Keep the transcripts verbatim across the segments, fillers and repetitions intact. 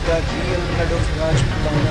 the real blood of Rajputana.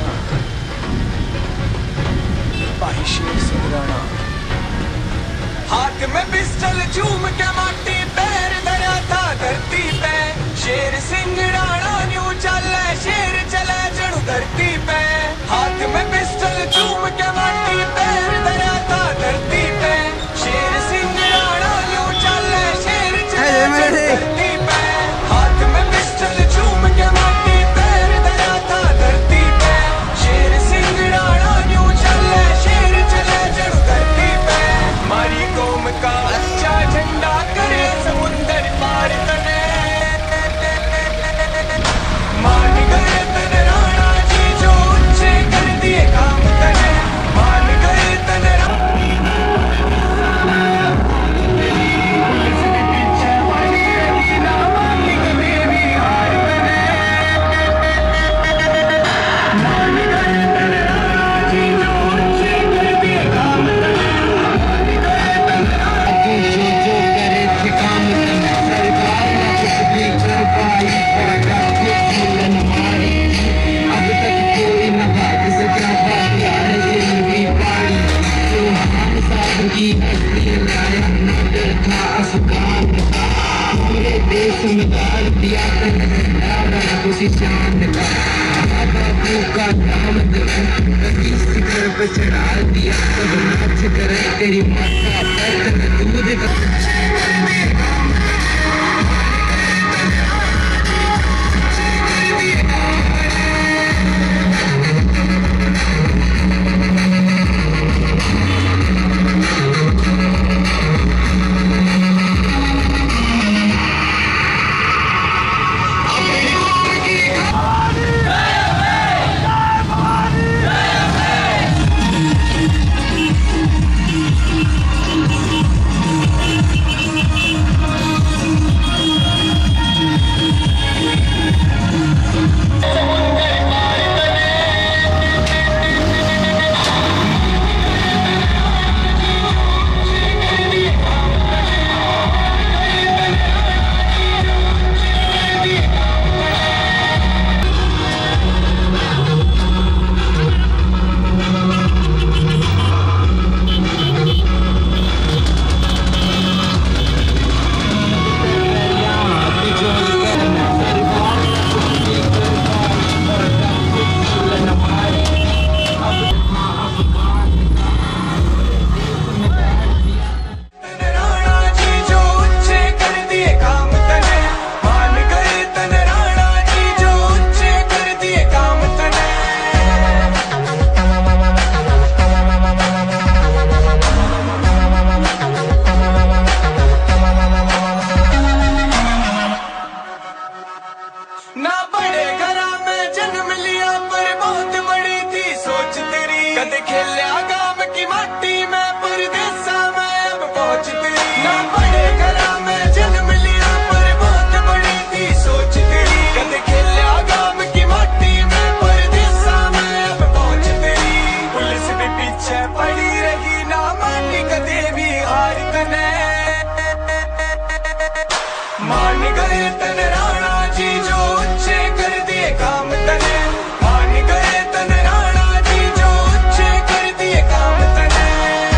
भाई शेर सिंह राणा। हाथ में पिस्टल झूम के माटी पैर धरा था धरती पे, शेर सिंह राणा न्यू चले शेर चले जड़ू धरती पे। हाथ में पिस्टल झूम के माटी पैर धरा था धरती पे, शेर सिंह राणा न्यू चले शेर चले जड़ू धरती पे। हाथ में पिस्टल झूम के माटी पैर धरा था धरती पे, शेर सिंह राणा न्यू चले शेर चले जड़ू धरती पे। मारी कौम का अच्छा झंडा करे समुंदर पार तने, मान गए तन राणा जी जो ऊंचे कर दिए काम तने, मान गए तन चढ़ा दिया सब नाच करे तेरी माता पर दूध का। मान गए तन राणा जी जो ऊंचे कर दिए काम तने, मान गए तन राणा जी जो ऊंचे कर दिए काम तने।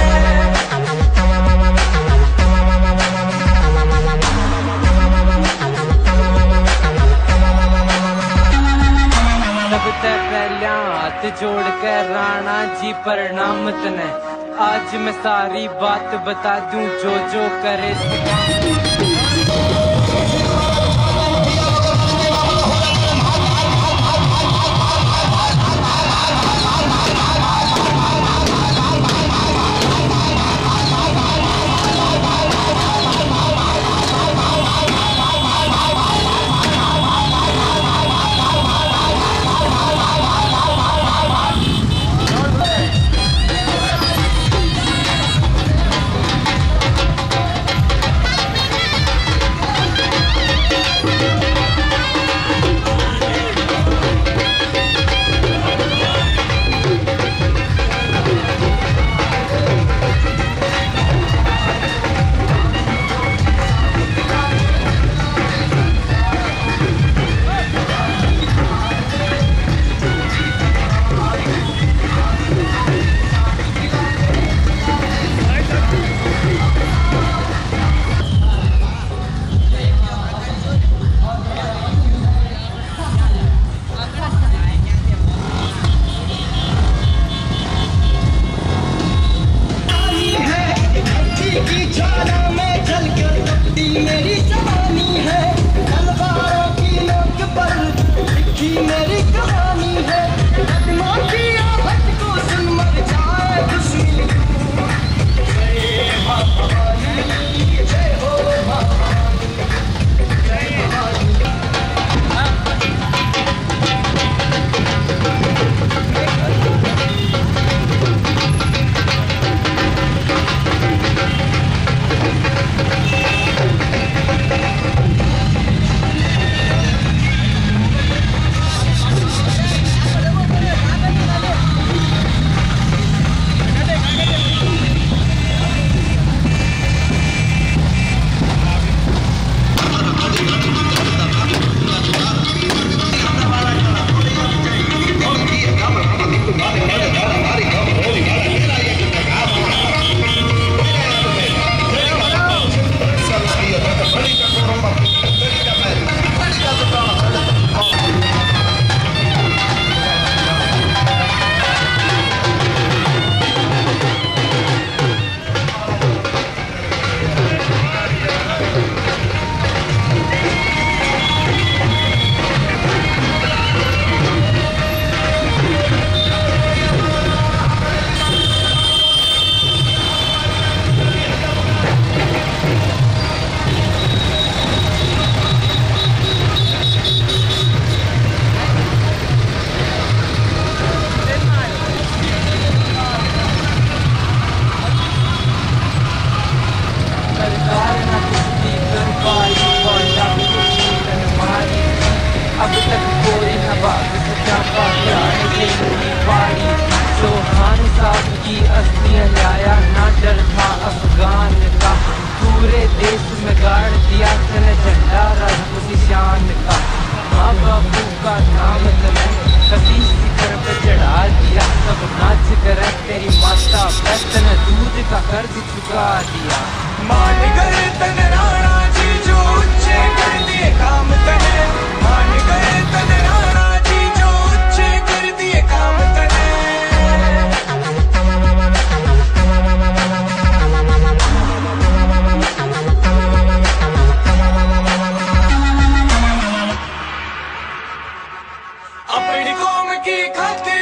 सबसे पहले हाथ जोड़ कर राणा जी प्रणाम तने, आज मैं सारी बात बता दूं जो जो करे। चुका दिया। मान गए तन राणा जी जो ऊंचे कर दिए काम तने, मान गए तन राणा जी जो ऊंचे कर दिए काम तने। अपनी कौम की खातिर